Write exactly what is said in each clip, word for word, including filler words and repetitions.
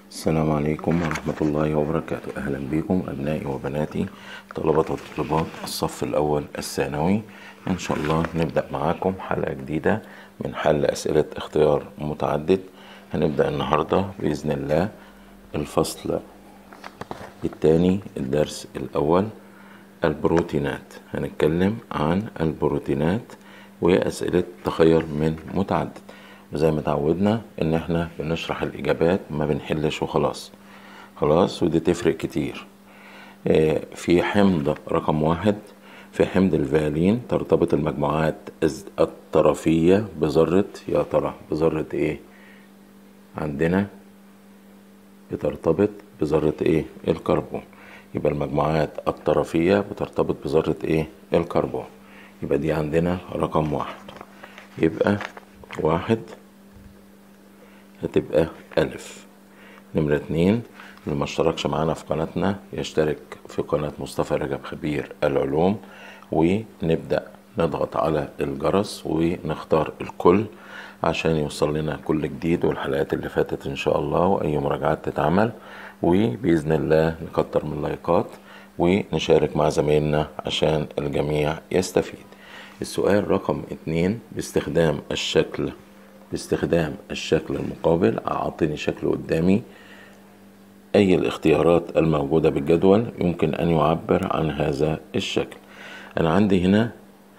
السلام عليكم ورحمة الله وبركاته. أهلا بكم أبنائي وبناتي طلبة وطالبات الصف الأول الثانوي. إن شاء الله نبدأ معاكم حلقة جديدة من حل أسئلة اختيار متعدد. هنبدأ النهاردة بإذن الله الفصل الثاني الدرس الأول البروتينات. هنتكلم عن البروتينات وأسئلة تخير من متعدد، وزي ما تعودنا ان احنا بنشرح الاجابات ما بنحلش وخلاص. خلاص ودي تفرق كتير. اه في حمض رقم واحد، في حمض الفالين ترتبط المجموعات الطرفية بذرة، يا ترى بذرة ايه؟ عندنا بترتبط بذرة ايه؟ الكربون. يبقى المجموعات الطرفية بترتبط بذرة ايه؟ الكربون. يبقى دي عندنا رقم واحد. يبقى واحد هتبقى ألف. نمرة اتنين، اللي ما اشتركش معانا في قناتنا يشترك في قناة مصطفى رجب خبير العلوم، ونبدأ نضغط على الجرس ونختار الكل عشان يوصل لنا كل جديد، والحلقات اللي فاتت ان شاء الله، واي مراجعات تتعمل، وبإذن الله نكتر من لايكات ونشارك مع زمايلنا عشان الجميع يستفيد. السؤال رقم اتنين، باستخدام الشكل باستخدام الشكل المقابل، أعطيني شكل قدامي، أي الاختيارات الموجودة بالجدول يمكن أن يعبر عن هذا الشكل. أنا عندي هنا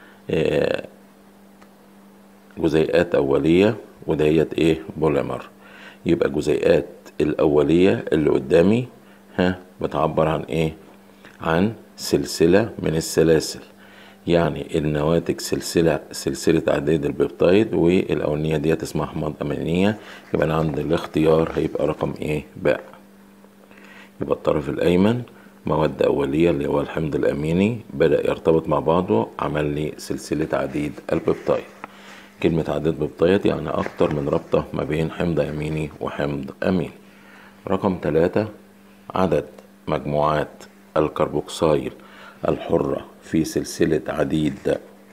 جزيئات أولية وديت إيه؟ بوليمر. يبقى جزيئات الأولية اللي قدامي ها بتعبر عن إيه؟ عن سلسلة من السلاسل، يعني النواتج سلسلة سلسلة عديد البيبتايد، والأولانية ديت اسمها أحماض أمينية. يبقى أنا عند الاختيار هيبقى رقم إيه؟ باء. يبقى الطرف الأيمن مواد أولية اللي هو الحمض الأميني بدأ يرتبط مع بعضه، عمل لي سلسلة عديد البيبتايد. كلمة عديد بيبتايد يعني أكتر من رابطة ما بين حمض أميني وحمض أميني. رقم ثلاثة، عدد مجموعات الكربوكسيل الحرة في سلسلة عديد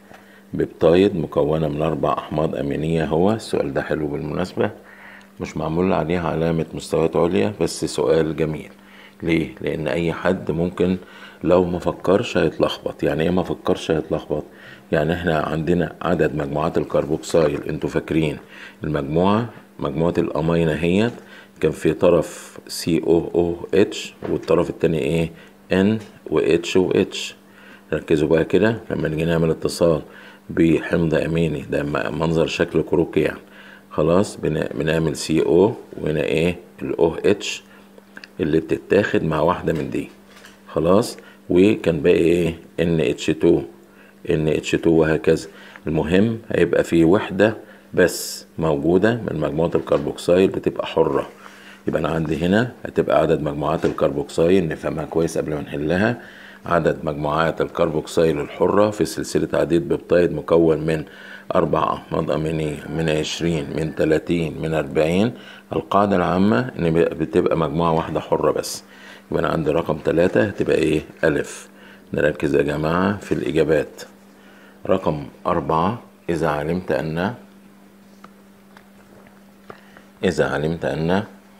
بيبتايد مكونة من أربع أحماض أمينية هو. السؤال ده حلو بالمناسبة، مش معمول عليها علامة مستويات عليا، بس سؤال جميل. ليه؟ لأن أي حد ممكن لو ما فكرش هيتلخبط. يعني إيه ما فكرش هيتلخبط؟ يعني إحنا عندنا عدد مجموعات الكربوكسيل، أنتوا فاكرين المجموعة مجموعة الأمينة هي كان في طرف سي او او اتش والطرف التاني ايه؟ ان و اتش و اتش. ركزوا بقى كده لما نيجي نعمل اتصال بحمض اميني، ده منظر شكل كروكي يعني. خلاص بنعمل سي او وهنا ايه؟ الاو اتش اللي بتتاخد مع واحدة من دي. خلاص وكان باقي ايه؟ ان اتش تو ان اتش تو وهكذا. المهم هيبقى في وحدة بس موجودة من مجموعة الكربوكسيل بتبقى حرة. يبقى أنا عندي هنا هتبقى عدد مجموعات الكربوكسيل، نفهمها كويس قبل ما نحلها. عدد مجموعات الكربوكسيل الحرة في سلسلة عديد بيبتايد مكون من أربع أحماض أمينية، من عشرين، من تلاتين، من أربعين. القاعدة العامة إن بتبقى مجموعة واحدة حرة بس. يبقى أنا عندي رقم تلاتة هتبقى إيه؟ ألف. نركز يا جماعة في الإجابات. رقم أربعة، إذا علمت أن إذا علمت أن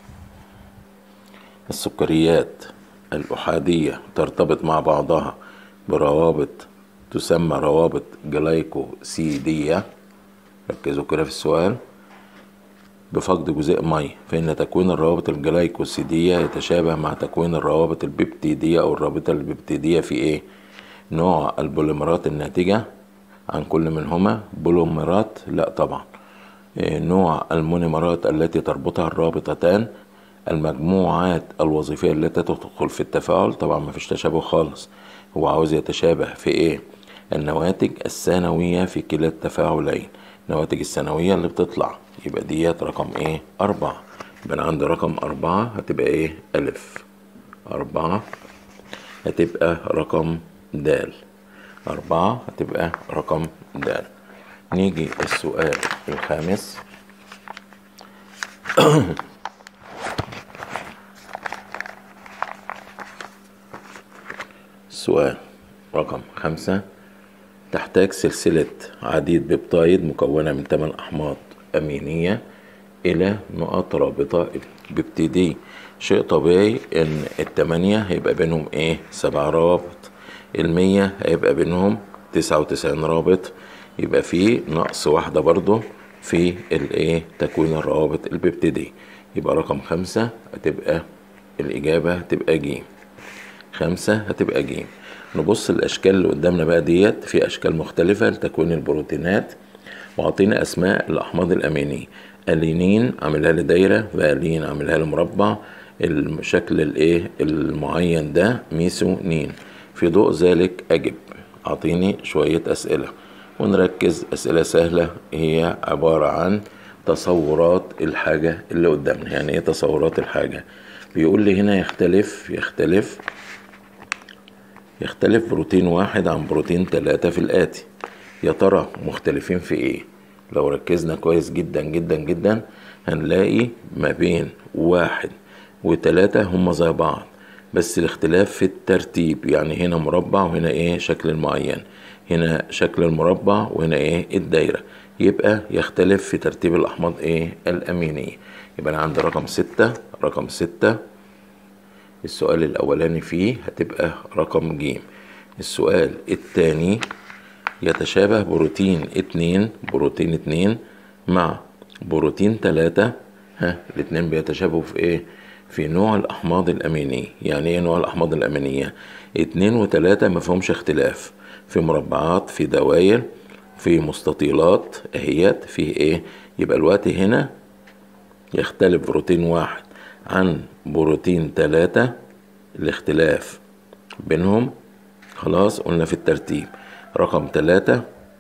السكريات الأحادية ترتبط مع بعضها بروابط تسمى روابط جلايكوسيدية، ركزوا كده في السؤال، بفقد جزيء مية، فإن تكوين الروابط الجلايكوسيدية يتشابه مع تكوين الروابط البيبتيدية أو الرابطة البيبتيدية في إيه؟ نوع البوليمرات الناتجة عن كل منهما. بوليمرات لا طبعا. إيه نوع المونيمرات التي تربطها الرابطتان. المجموعات الوظيفية التي تدخل في التفاعل. طبعا ما فيش تشابه خالص، هو عاوز يتشابه في ايه؟ النواتج الثانوية في كلا التفاعلين، النواتج الثانوية اللي بتطلع. يبقى ديت رقم ايه؟ أربعة. يبقى عند رقم أربعة هتبقى ايه؟ ألف. أربعة هتبقى رقم دال. أربعة هتبقى رقم دال. نيجي السؤال الخامس. السؤال رقم خمسة، تحتاج سلسلة عديد بيبتايد مكونة من ثمان أحماض أمينية إلى نقط رابطة بيبتدي. شيء طبيعي إن التمانية هيبقى بينهم إيه؟ سبع روابط. المية هيبقى بينهم تسعة وتسعين رابط، يبقى فيه نقص واحدة برضو في الإيه؟ تكوين الروابط البيبتدي. يبقى رقم خمسة هتبقى الإجابة هتبقى ج. خمسة هتبقى ج. نبص الأشكال اللي قدامنا بقى ديت، في أشكال مختلفة لتكوين البروتينات، وعطينا أسماء الأحماض الأمينية. ألينين عاملها لي دايرة، فالين عاملها لي مربع، الشكل الإيه المعين ده ميثيونين. في ضوء ذلك أجب. أعطيني شوية أسئلة ونركز. أسئلة سهلة، هي عبارة عن تصورات الحاجة اللي قدامنا. يعني إيه تصورات الحاجة؟ بيقول لي هنا يختلف يختلف يختلف بروتين واحد عن بروتين تلاتة في الآتي. يا ترى مختلفين في ايه؟ لو ركزنا كويس جدا جدا جدا هنلاقي ما بين واحد وتلاتة هما زي بعض، بس الاختلاف في الترتيب. يعني هنا مربع وهنا ايه شكل معين، هنا شكل المربع وهنا ايه الدايرة. يبقى يختلف في ترتيب الأحماض ايه الأمينية. يبقى أنا عندي رقم ستة. رقم ستة السؤال الأولاني فيه هتبقى رقم ج. السؤال الثاني يتشابه بروتين اتنين بروتين اتنين مع بروتين تلاتة. ها الاتنين بيتشابهوا في ايه؟ في نوع الأحماض الأمينية. يعني ايه نوع الأحماض الأمينية؟ اتنين وتلاتة ما فيهمش اختلاف في مربعات، في دوائر، في مستطيلات اهيت، في ايه؟ يبقى الوقت هنا يختلف بروتين واحد عن بروتين تلاتة، الاختلاف بينهم خلاص قلنا في الترتيب. رقم تلاتة.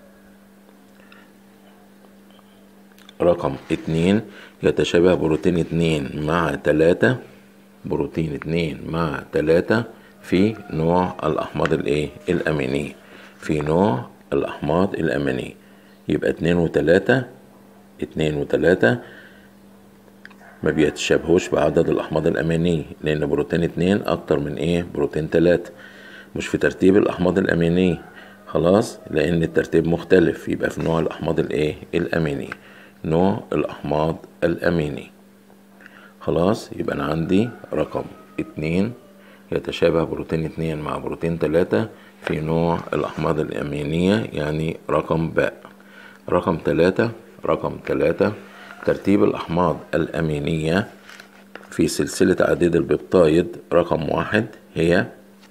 رقم اتنين يتشابه بروتين اتنين مع تلاتة، بروتين اتنين مع تلاتة في نوع الأحماض الايه الأمينية، في نوع الأحماض الأمينية. يبقى اتنين وتلاتة اتنين وتلاتة ما بيتشابهوش بعدد الأحماض الأمينية، لأن بروتين اتنين أكتر من ايه بروتين تلاتة. مش في ترتيب الأحماض الأمينية خلاص، لأن الترتيب مختلف. يبقى في نوع الأحماض الايه الأمينية، نوع الأحماض الأمينية خلاص. يبقى أنا عندي رقم اتنين يتشابه بروتين اتنين مع بروتين تلاتة في نوع الأحماض الأمينية، يعني رقم باء. رقم تلاتة. رقم تلاتة ترتيب الأحماض الأمينية في سلسلة عديد البيبتايد. رقم واحد هي،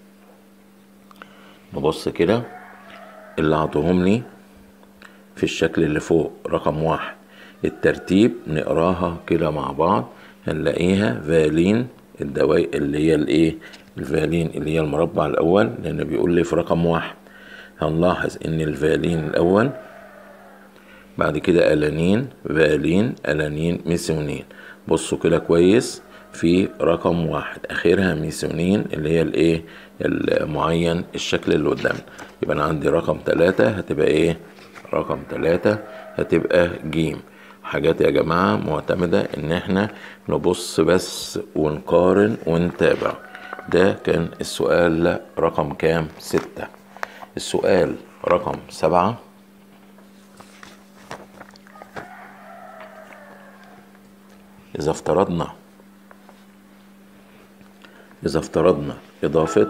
نبص كده اللي عطوهم لي في الشكل اللي فوق. رقم واحد الترتيب نقراها كده مع بعض هنلاقيها فالين، الدوائر اللي هي الايه الفالين اللي هي المربع الاول، لان بيقول لي في رقم واحد. هنلاحظ ان الفالين الاول، بعد كده الانين، فالين، الانين، ميثيونين. بصوا كده كويس في رقم واحد اخرها ميثيونين اللي هي الايه المعين الشكل اللي قدامنا. يبقى انا عندي رقم تلاتة هتبقى ايه؟ رقم تلاتة هتبقى جيم. حاجات يا جماعة معتمدة ان احنا نبص بس ونقارن ونتابع. ده كان السؤال رقم كام؟ ستة. السؤال رقم سبعة. إذا افترضنا إذا افترضنا إضافة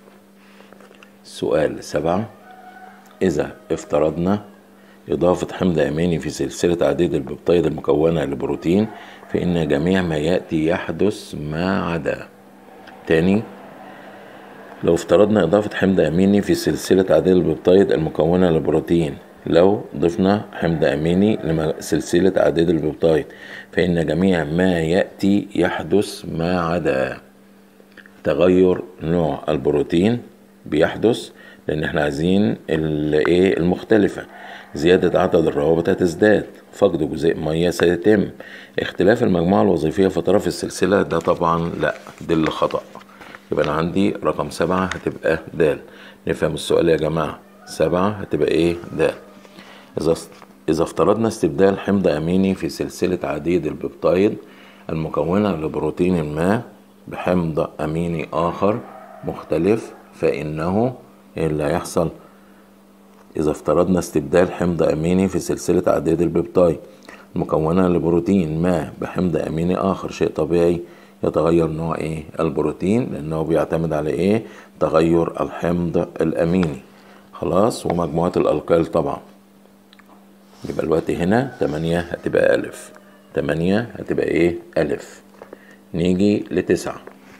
سؤال سبعة إذا افترضنا إضافة حمض أميني في سلسلة عديد البيبتايد المكونة لبروتين، فإن جميع ما يأتي يحدث ما عدا. تاني، لو افترضنا إضافة حمض أميني في سلسلة عديد البيبتايد المكونة لبروتين، لو ضفنا حمض أميني لسلسلة عديد البيبتايد فإن جميع ما يأتي يحدث ما عدا. تغير نوع البروتين بيحدث لأن احنا عايزين الايه المختلفة. زيادة عدد الروابط هتزداد، فقد جزيء مية سيتم. اختلاف المجموعة الوظيفية في طرف السلسلة ده طبعا لا، دي اللي خطأ. يبقى أنا عندي رقم سبعة هتبقى د. نفهم السؤال يا جماعة. سبعة هتبقى ايه؟ د. إذا إذا افترضنا استبدال حمض أميني في سلسلة عديد البيبتايد المكونة لبروتين ما بحمض أميني آخر مختلف، فإنه إيه اللي هيحصل؟ إذا افترضنا استبدال حمض أميني في سلسلة عديد البيبتايد مكونة لبروتين ما بحمض أميني آخر. شيء طبيعي يتغير نوع إيه البروتين، لأنه بيعتمد على إيه تغير الحمض الأميني. خلاص، ومجموعة الألقاب طبعا. يبقى الوقت هنا تمانية هتبقى ألف، تمانية هتبقى إيه ألف. نيجي لتسعة.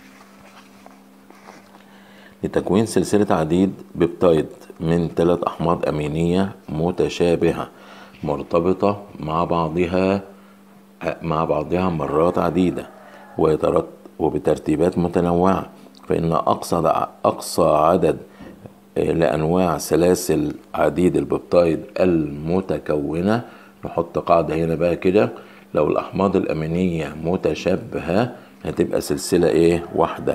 لتكوين سلسلة عديد بيبتايد من ثلاث أحماض أمينية متشابهة مرتبطة مع بعضها مع بعضها مرات عديدة وبترتيبات متنوعة، فإن أقصى أقصى عدد لأنواع سلاسل عديد البيبتايد المتكونة. نحط قاعدة هنا بقى كده، لو الأحماض الأمينية متشابهة هتبقى سلسلة إيه واحدة.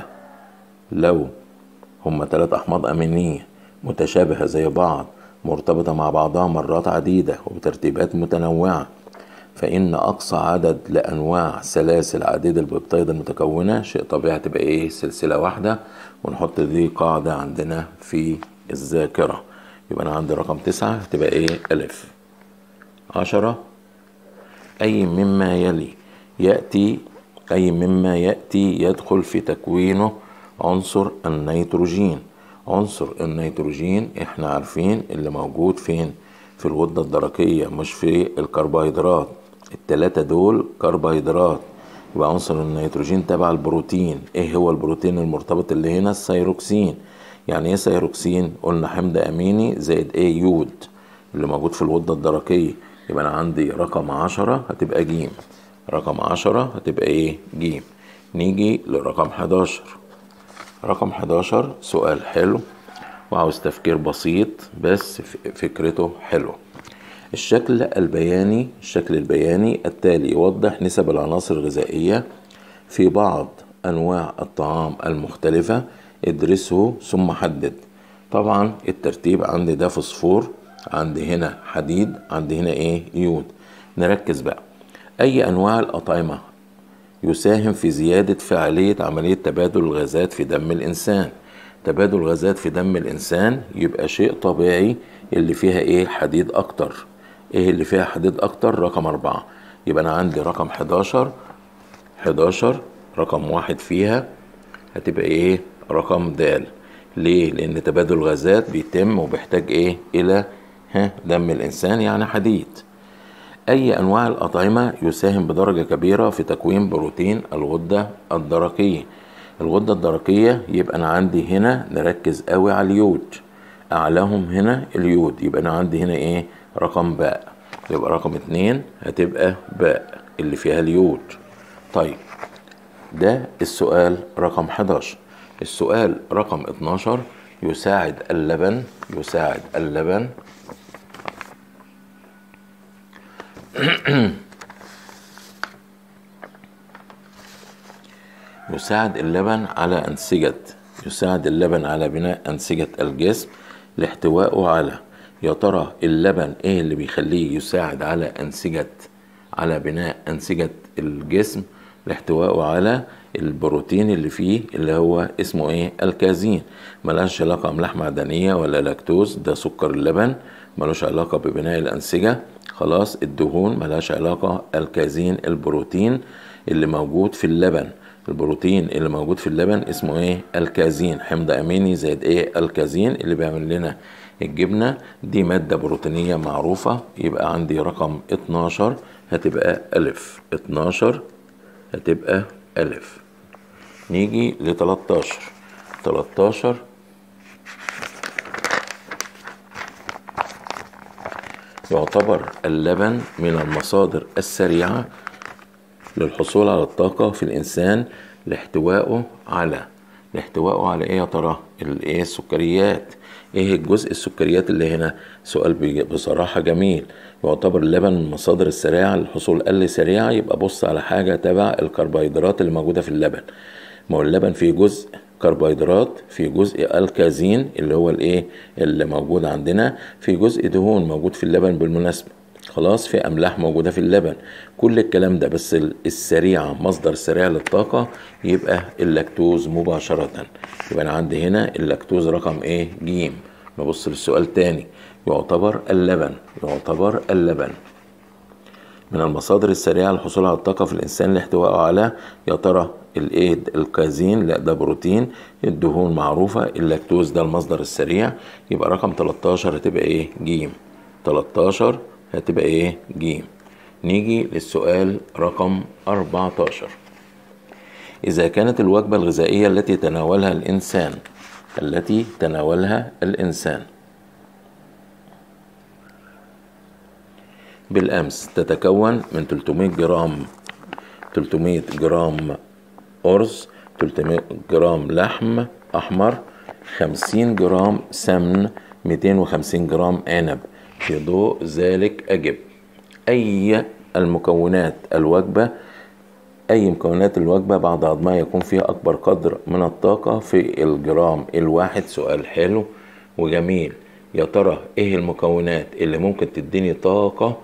لو هما ثلاث أحماض أمينية متشابهة زي بعض مرتبطة مع بعضها مرات عديدة وبترتيبات متنوعة، فإن أقصى عدد لأنواع سلاسل عديد البيبتايد المتكونة شيء طبيعي تبقى إيه سلسلة واحدة. ونحط دي قاعدة عندنا في الذاكرة. يبقى أنا عندي رقم تسعة تبقى إيه ألف. عشرة. أي مما يلي يأتي أي مما يأتي يدخل في تكوينه عنصر النيتروجين. عنصر النيتروجين احنا عارفين اللي موجود فين في الغدة الدرقية، مش في الكربوهيدرات. التلاتة دول كربوهيدرات. يبقى عنصر النيتروجين تبع البروتين. ايه هو البروتين المرتبط اللي هنا؟ السيروكسين. يعني ايه سيروكسين؟ قلنا حمض اميني زائد ايه يود اللي موجود في الغدة الدرقية. يبقى انا عندي رقم عشرة هتبقى جيم. رقم عشرة هتبقى ايه جيم. نيجي لرقم حداشر. رقم حداشر سؤال حلو وعاوز تفكير بسيط بس فكرته حلوة. الشكل البياني الشكل البياني التالي يوضح نسب العناصر الغذائية في بعض أنواع الطعام المختلفة. ادرسه ثم حدد. طبعا الترتيب عندي ده فوسفور، عندي هنا حديد، عندي هنا ايه يود. نركز بقى. أي أنواع الأطعمة يساهم في زيادة فعالية عملية تبادل الغازات في دم الإنسان؟ تبادل الغازات في دم الإنسان يبقى شيء طبيعي اللي فيها إيه حديد أكتر. إيه اللي فيها حديد أكتر؟ رقم أربعة. يبقى أنا عندي رقم حداشر. حداشر رقم واحد فيها هتبقى إيه رقم د. ليه؟ لأن تبادل الغازات بيتم وبيحتاج إيه إلى ها دم الإنسان يعني حديد. أي أنواع الأطعمة يساهم بدرجة كبيرة في تكوين بروتين الغدة الدرقية؟ الغدة الدرقية يبقى أنا عندي هنا نركز قوي على اليود. أعلاهم هنا اليود. يبقى أنا عندي هنا إيه رقم باء. يبقى رقم اتنين هتبقى باء اللي فيها اليود. طيب ده السؤال رقم حداشر. السؤال رقم اتناشر. يساعد اللبن يساعد اللبن يساعد اللبن على أنسجة يساعد اللبن على بناء أنسجة الجسم لاحتوائه على. يا ترى اللبن ايه اللي بيخليه يساعد على أنسجة على بناء أنسجة الجسم؟ لاحتوائه على البروتين اللي فيه اللي هو اسمه ايه الكازين. ملهاش علاقة بأملاح معدنية ولا لاكتوز، ده سكر اللبن ملوش علاقة ببناء الأنسجة. خلاص. الدهون ملهاش علاقة. الكازين البروتين اللي موجود في اللبن. البروتين اللي موجود في اللبن اسمه ايه الكازين. حمض اميني زائد ايه الكازين اللي بيعمل لنا الجبنة. دي مادة بروتينية معروفة. يبقى عندي رقم اتناشر هتبقى ألف. اتناشر هتبقى ألف. نيجي ل تلتاشر. تلتاشر يعتبر اللبن من المصادر السريعة للحصول على الطاقة في الإنسان لاحتوائه على لاحتوائه على إيه يا ترى؟ الإيه السكريات. إيه الجزء السكريات اللي هنا؟ سؤال بصراحة جميل. يعتبر اللبن من المصادر السريعة للحصول. قال لي سريعة يبقى بص على حاجة تبع الكربوهيدرات اللي موجودة في اللبن. ما هو اللبن فيه جزء كربوهيدرات، في جزء الكازين اللي هو الايه اللي موجود عندنا، في جزء دهون موجود في اللبن بالمناسبة. خلاص. في املاح موجودة في اللبن. كل الكلام ده بس السريعة مصدر سريع للطاقة يبقى اللاكتوز مباشرة. يبقى انا عندي هنا اللاكتوز رقم ايه جيم. نبص للسؤال تاني. يعتبر اللبن يعتبر اللبن من المصادر السريعة للحصول على الطاقة في الإنسان لاحتوائه على، يا ترى الإيه؟ الكازين، لا ده بروتين. الدهون معروفة. اللاكتوز ده المصدر السريع. يبقى رقم تلتاشر هتبقى إيه؟ جيم. تلتاشر هتبقى إيه؟ جيم. نيجي للسؤال رقم أربعتاشر. إذا كانت الوجبة الغذائية التي تناولها الإنسان التي تناولها الإنسان بالأمس تتكون من تلتمية جرام تلتمية جرام أرز، تلتمية جرام لحم أحمر، خمسين جرام سمن، مئتين وخمسين جرام عنب، في ضوء ذلك أجب أي المكونات الوجبة أي مكونات الوجبة بعد هضمها يكون فيها أكبر قدر من الطاقة في الجرام الواحد. سؤال حلو وجميل. يا ترى إيه المكونات اللي ممكن تديني طاقة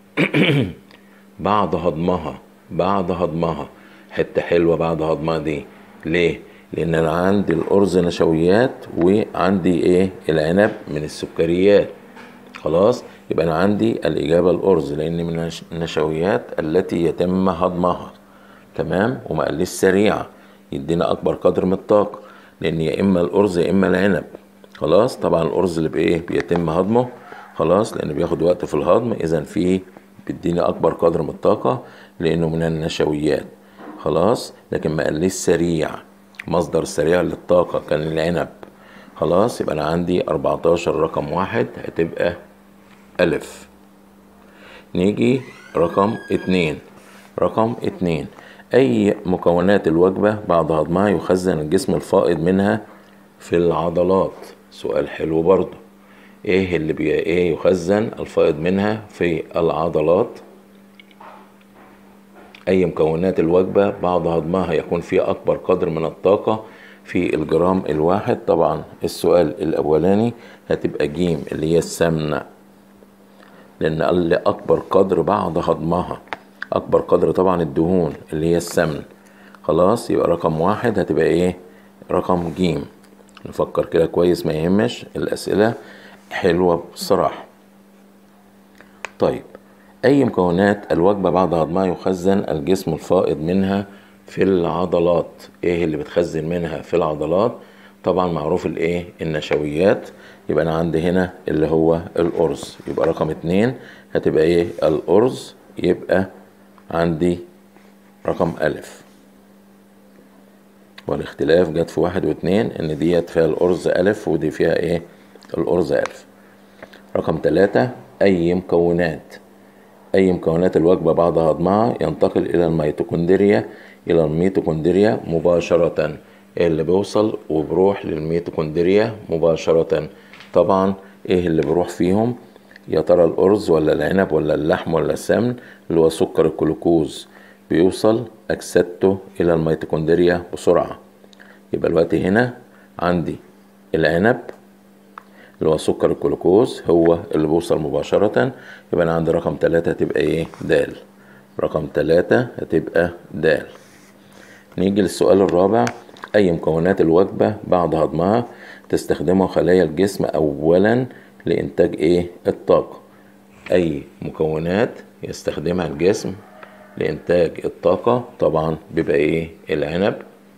بعد هضمها بعد هضمها حتة حلوة بعد هضمها دي؟ ليه؟ لأن أنا عندي الأرز نشويات، وعندي إيه؟ العنب من السكريات. خلاص، يبقى أنا عندي الإجابة الأرز، لأن من النشويات التي يتم هضمها. تمام. وما قاليش سريعة يدينا أكبر قدر من الطاقة، لأن يا إما الأرز يا إما العنب. خلاص. طبعا الأرز اللي بإيه؟ بيتم هضمه. خلاص، لأنه بياخد وقت في الهضم، إذا فيه بيديني أكبر قدر من الطاقة لأنه من النشويات. خلاص. لكن ما قاليش سريع. مصدر سريع للطاقة كان العنب. خلاص. يبقى أنا عندي أربعتاشر رقم واحد هتبقى ألف. نيجي رقم اتنين. رقم اتنين. أي مكونات الوجبة بعد هضمها يخزن الجسم الفائض منها في العضلات؟ سؤال حلو برضو. ايه اللي بي ايه يخزن الفائض منها في العضلات؟ أي مكونات الوجبة بعد هضمها يكون فيها أكبر قدر من الطاقة في الجرام الواحد؟ طبعا السؤال الأولاني هتبقى جيم اللي هي السمنة، لأن قال لي أكبر قدر بعد هضمها. أكبر قدر طبعا الدهون اللي هي السمن. خلاص. يبقى رقم واحد هتبقى إيه؟ رقم جيم. نفكر كده كويس، ما يهمش، الأسئلة حلوة بصراحة. طيب، أي مكونات الوجبة بعد هضمها يخزن الجسم الفائض منها في العضلات؟ إيه اللي بتخزن منها في العضلات؟ طبعا معروف الإيه؟ النشويات. يبقى أنا عندي هنا اللي هو الأرز. يبقى رقم اتنين هتبقى إيه؟ الأرز. يبقى عندي رقم ألف. والاختلاف جت في واحد واتنين، إن ديت فيها الأرز ألف ودي فيها إيه؟ الأرز ألف. رقم تلاتة. أي مكونات أي مكونات الوجبة بعد هضمها ينتقل إلى الميتوكوندريا إلى الميتوكوندريا مباشرة؟ اللي بيوصل وبروح للميتوكوندريا مباشرة. طبعا إيه اللي بيروح فيهم؟ يا ترى الأرز ولا العنب ولا اللحم ولا السمن؟ اللي هو سكر الجلوكوز بيوصل أجسادته إلى الميتوكوندريا بسرعة. يبقى الوقت هنا عندي العنب اللي هو سكر الجلوكوز هو اللي بيوصل مباشرة. يبقى أنا عندي رقم تلاتة هتبقى إيه؟ دال. رقم تلاتة هتبقى دال. نيجي للسؤال الرابع. أي مكونات الوجبة بعد هضمها تستخدمها خلايا الجسم أولا لإنتاج إيه؟ الطاقة؟ أي مكونات يستخدمها الجسم لإنتاج الطاقة؟ طبعا بيبقى إيه؟ العنب.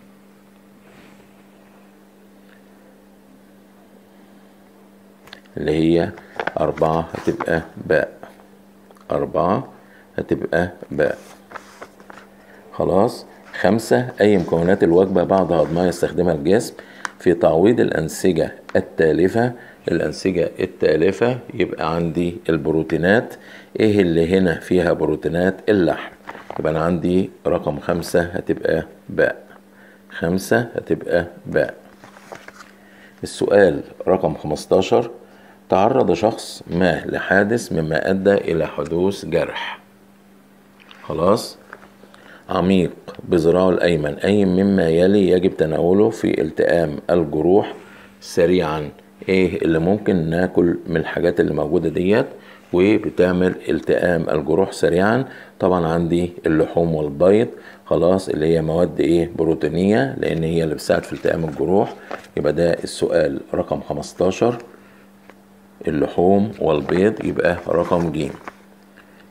اللي هي أربعة هتبقى باء. أربعة هتبقى باء. خلاص. خمسة. أي مكونات الوجبة بعد هضمها يستخدمها الجسم في تعويض الأنسجة التالفة؟ الأنسجة التالفة يبقى عندي البروتينات. إيه اللي هنا فيها بروتينات؟ اللحم. يبقى أنا عندي رقم خمسة هتبقى باء. خمسة هتبقى باء. السؤال رقم خمستاشر. تعرض شخص ما لحادث مما أدى إلى حدوث جرح خلاص عميق بذراعه الأيمن. أي مما يلي يجب تناوله في التئام الجروح سريعا؟ إيه اللي ممكن ناكل من الحاجات اللي موجودة ديت وبتعمل التئام الجروح سريعا؟ طبعا عندي اللحوم والبيض. خلاص. اللي هي مواد إيه؟ بروتينية، لأن هي اللي بتساعد في التئام الجروح. يبقى ده السؤال رقم خمستاشر، اللحوم والبيض. يبقى رقم ج.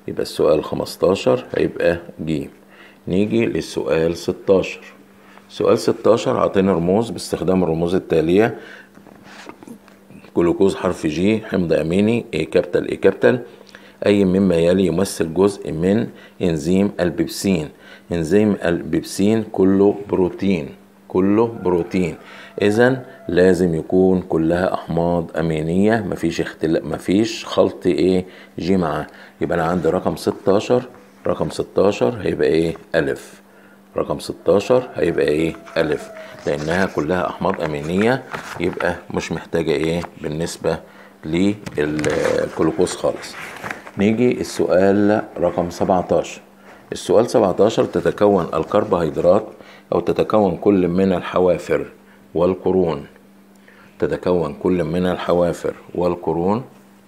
يبقى السؤال خمستاشر هيبقى ج. نيجي للسؤال ستاشر. سؤال ستاشر عطينا رموز باستخدام الرموز التالية: جلوكوز حرف جي، حمض أميني اي كابيتال اي كابيتال. أي مما يلي يمثل جزء من إنزيم البيبسين. إنزيم البيبسين كله بروتين، كله بروتين، إذن لازم يكون كلها أحماض أمينية، مفيش اختلاف، مفيش خلط إيه جي معاه. يبقى أنا عندي رقم ستاشر، رقم ستاشر هيبقى إيه ألف. رقم ستاشر هيبقى إيه ألف، لأنها كلها أحماض أمينية، يبقى مش محتاجة إيه بالنسبة للجلوكوز خالص. نيجي السؤال رقم سبعتاشر. السؤال سبعتاشر: تتكون الكربوهيدرات أو تتكون كل من الحوافر والقرون. تتكون كل من الحوافر والقرون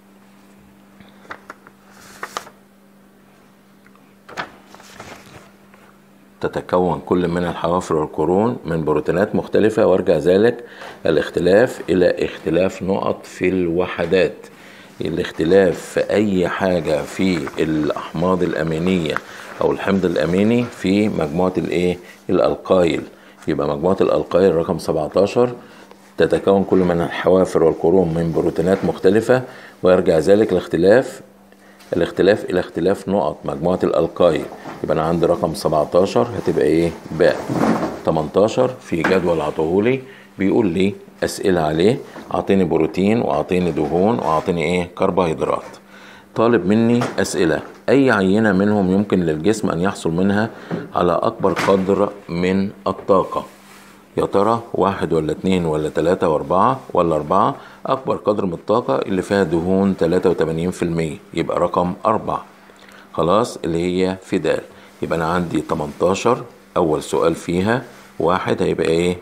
تتكون كل من الحوافر والقرون من بروتينات مختلفة، وارجع ذلك الاختلاف إلى اختلاف نقط في الوحدات. الاختلاف في أي حاجة في الأحماض الأمينية أو الحمض الأميني في مجموعة الإيه الألقايل. يبقى مجموعة الألقايل رقم سبعتاشر: تتكون كل من الحوافر والقرون من بروتينات مختلفة، ويرجع ذلك الاختلاف الاختلاف إلى اختلاف نقط مجموعة الألقايل. يبقى أنا عندي رقم سبعتاشر هتبقى إيه باء. تمنتاشر في جدول عطوهولي بيقول لي أسئلة عليه: أعطيني بروتين وأعطيني دهون وأعطيني إيه كربوهيدرات. طالب مني أسئلة: أي عينة منهم يمكن للجسم أن يحصل منها على أكبر قدر من الطاقة؟ يا ترى واحد ولا اتنين ولا تلاتة واربعة ولا اربعة؟ اكبر قدر من الطاقة اللي فيها دهون تلاتة وتمانين في المية، يبقى رقم اربعة. خلاص، اللي هي في دال. يبقى انا عندي تمنتاشر اول سؤال فيها واحد هيبقى ايه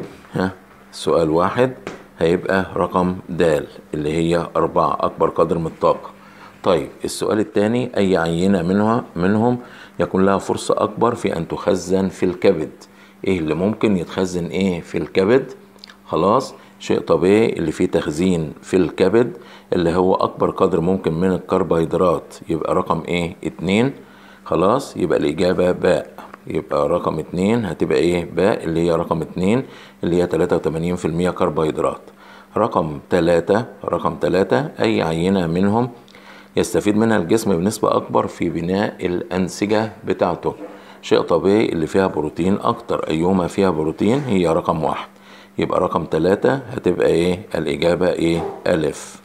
ها سؤال واحد هيبقى رقم دال اللي هي اربعة، اكبر قدر من الطاقة. طيب السؤال الثاني: اي عينة منها منهم يكون لها فرصة اكبر في ان تخزن في الكبد؟ ايه اللي ممكن يتخزن ايه في الكبد؟ خلاص، شيء طبيعي اللي فيه تخزين في الكبد اللي هو اكبر قدر ممكن من الكربوهيدرات، يبقى رقم ايه اتنين. خلاص، يبقى الاجابة باء. يبقى رقم اتنين هتبقى ايه باء اللي هي رقم اتنين اللي هي تلاتة وتمانين في المية كربوهيدرات. رقم تلاتة رقم تلاتة: اي عينة منهم يستفيد منها الجسم بنسبة اكبر في بناء الانسجة بتاعته؟ شيء طبيعي اللي فيها بروتين اكتر، ايهما فيها بروتين هي رقم واحد. يبقى رقم تلاتة هتبقى ايه الاجابة ايه الف.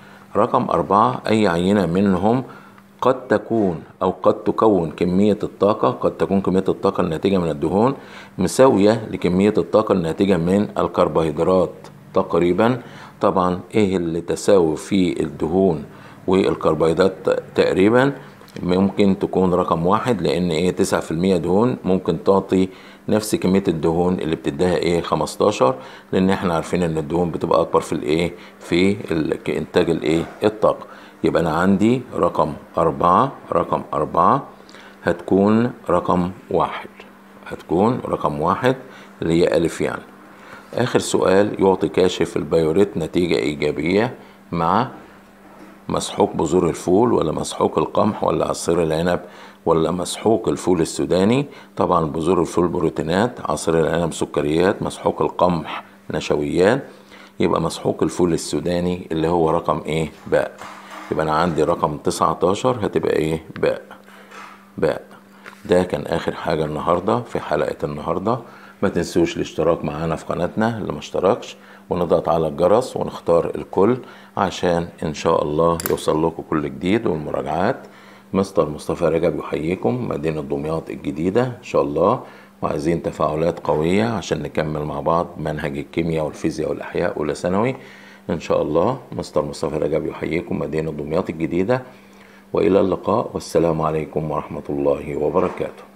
رقم اربعة: اي عينة منهم قد تكون او قد تكون كمية الطاقة قد تكون كمية الطاقة الناتجة من الدهون مساوية لكمية الطاقة الناتجة من الكربوهيدرات تقريبا؟ طبعا ايه اللي تساوي في الدهون والكربوهيدرات تقريبا؟ ممكن تكون رقم واحد، لان ايه تسعة في المية دهون ممكن تعطي نفس كمية الدهون اللي بتديها ايه خمستاشر، لان احنا عارفين ان الدهون بتبقى اكبر في الايه في انتاج الايه الطاقة. يبقى انا عندي رقم اربعة رقم اربعة هتكون رقم واحد هتكون رقم واحد اللي هي الف يعني. اخر سؤال: يعطي كاشف البيوريت نتيجة ايجابية مع مسحوق بذور الفول ولا مسحوق القمح ولا عصير العنب ولا مسحوق الفول السوداني؟ طبعا بذور الفول بروتينات، عصير العنب سكريات، مسحوق القمح نشويات، يبقى مسحوق الفول السوداني اللي هو رقم ايه باء. يبقى انا عندي رقم تسعتاشر هتبقى ايه باء باء. ده كان اخر حاجة النهاردة في حلقة النهاردة. ما تنسوش الاشتراك معانا في قناتنا اللي ما اشتركش، ونضغط على الجرس ونختار الكل عشان ان شاء الله يوصل لكم كل جديد والمراجعات. مستر مصطفى رجب يحييكم، مدينة دمياط الجديدة ان شاء الله، وعايزين تفاعلات قوية عشان نكمل مع بعض منهج الكيمياء والفيزياء والاحياء اولى ثانوي ان شاء الله. مستر مصطفى رجب يحييكم، مدينة دمياط الجديدة، والى اللقاء والسلام عليكم ورحمة الله وبركاته.